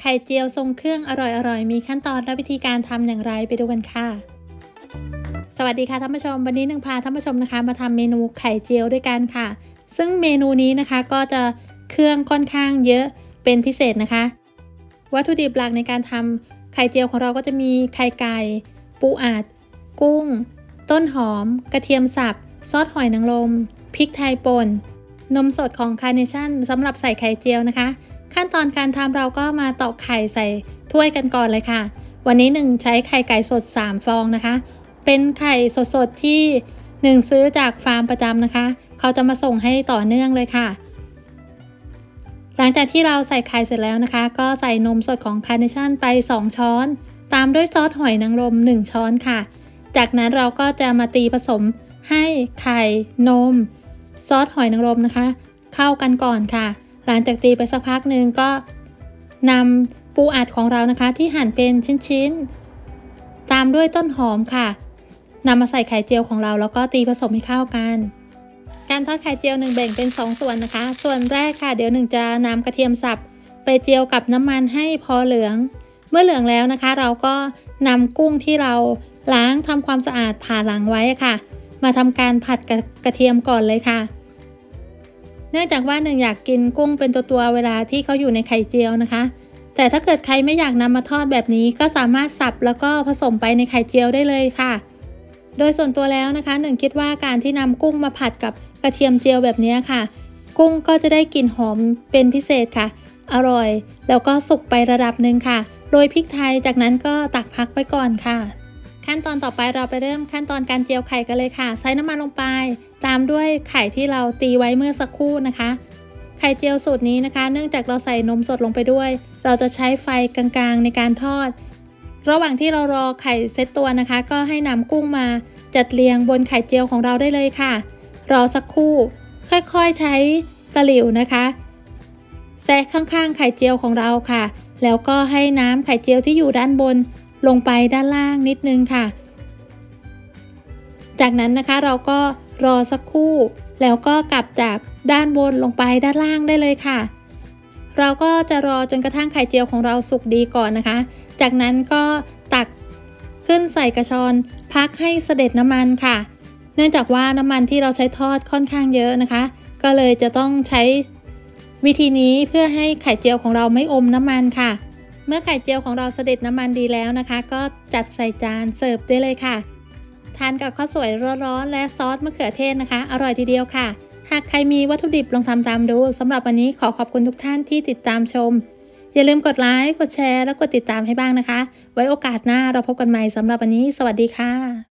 ข่เจียวทรงเครื่องอร่อยๆมีขั้นตอนและวิธีการทำอย่างไรไปดูกันค่ะสวัสดีค่ะท่านผู้ชมวันนี้หนึ่งพาท่านผู้ชมนะคะมาทำเมนูไข่เจียวด้วยกันค่ะซึ่งเมนูนี้นะคะก็จะเครื่องค่อนข้างเยอะเป็นพิเศษนะคะวัตถุดิบหลักในการทำไข่เจียวของเราก็จะมีไข่ไก่ปูอัดกุ้งต้นหอมกระเทียมสับซอสหอยนางรมพริกไทยป่นนมสดของคาร์เนชั่นสำหรับใส่ไข่เจียวนะคะขั้นตอนการทำเราก็มาตอกไข่ใส่ถ้วยกันก่อนเลยค่ะวันนี้ใช้ไข่ไก่สด3ฟองนะคะเป็นไข่สดๆที่ซื้อจากฟาร์มประจำนะคะเขาจะมาส่งให้ต่อเนื่องเลยค่ะหลังจากที่เราใส่ไข่เสร็จแล้วนะคะก็ใส่นมสดของคาร์เนชั่นไป2ช้อนตามด้วยซอสหอยนางรม1ช้อนค่ะจากนั้นเราก็จะมาตีผสมให้ไข่นมซอสหอยนางรมนะคะเข้ากันก่อนค่ะหลังจากตีไปสักพักหนึ่งก็นำปูอัดของเรานะคะที่หั่นเป็นชิ้นๆตามด้วยต้นหอมค่ะนำมาใส่ไข่เจียวของเราแล้วก็ตีผสมให้เข้ากันการทอดไข่เจียวแบ่งเป็น2ส่วนนะคะส่วนแรกค่ะเดี๋ยวจะนำกระเทียมสับไปเจียวกับน้ำมันให้พอเหลืองเมื่อเหลืองแล้วนะคะเราก็นำกุ้งที่เราล้างทำความสะอาดผ่าหลังไว้ค่ะมาทำการผัดกระเทียมก่อนเลยค่ะเนื่องจากว่าอยากกินกุ้งเป็นตัวเวลาที่เขาอยู่ในไข่เจียวนะคะแต่ถ้าเกิดใครไม่อยากนำมาทอดแบบนี้ก็สามารถสับแล้วก็ผสมไปในไข่เจียวได้เลยค่ะโดยส่วนตัวแล้วนะคะคิดว่าการที่นำกุ้งมาผัดกับกระเทียมเจียวแบบนี้ค่ะกุ้งก็จะได้กลิ่นหอมเป็นพิเศษค่ะอร่อยแล้วก็สุกไประดับหนึ่งค่ะโรยพริกไทยจากนั้นก็ตักพักไว้ก่อนค่ะขั้นตอนต่อไปเราไปเริ่มขั้นตอนการเจียวไข่กันเลยค่ะใส่น้ำมันลงไปตามด้วยไข่ที่เราตีไว้เมื่อสักครู่นะคะไข่เจียวสูตรนี้นะคะเนื่องจากเราใส่นมสดลงไปด้วยเราจะใช้ไฟกลางๆในการทอดระหว่างที่เรารอไข่เซตตัวนะคะก็ให้นำกุ้งมาจัดเรียงบนไข่เจียวของเราได้เลยค่ะรอสักครู่ค่อยๆใช้ตะหลิวนะคะแซะข้างๆไข่เจียวของเราค่ะแล้วก็ให้น้ำไข่เจียวที่อยู่ด้านบนลงไปด้านล่างนิดนึงค่ะจากนั้นนะคะเราก็รอสักครู่แล้วก็กลับจากด้านบนลงไปด้านล่างได้เลยค่ะเราก็จะรอจนกระทั่งไข่เจียวของเราสุกดีก่อนนะคะจากนั้นก็ตักขึ้นใส่กระชอนพักให้เสด็จน้ำมันค่ะเนื่องจากว่าน้ำมันที่เราใช้ทอดค่อนข้างเยอะนะคะก็เลยจะต้องใช้วิธีนี้เพื่อให้ไข่เจียวของเราไม่อมน้ำมันค่ะเมื่อไข่เจียวของเราเสด็จน้ำมันดีแล้วนะคะก็จัดใส่จานเสิร์ฟได้เลยค่ะทานกับข้าวสวยร้อนๆและซอสมะเขือเทศนะคะอร่อยทีเดียวค่ะหากใครมีวัตถุดิบลองทำตามดูสำหรับวันนี้ขอบคุณทุกท่านที่ติดตามชมอย่าลืมกดไลค์กดแชร์และกดติดตามให้บ้างนะคะไว้โอกาสหน้าเราพบกันใหม่สำหรับวันนี้สวัสดีค่ะ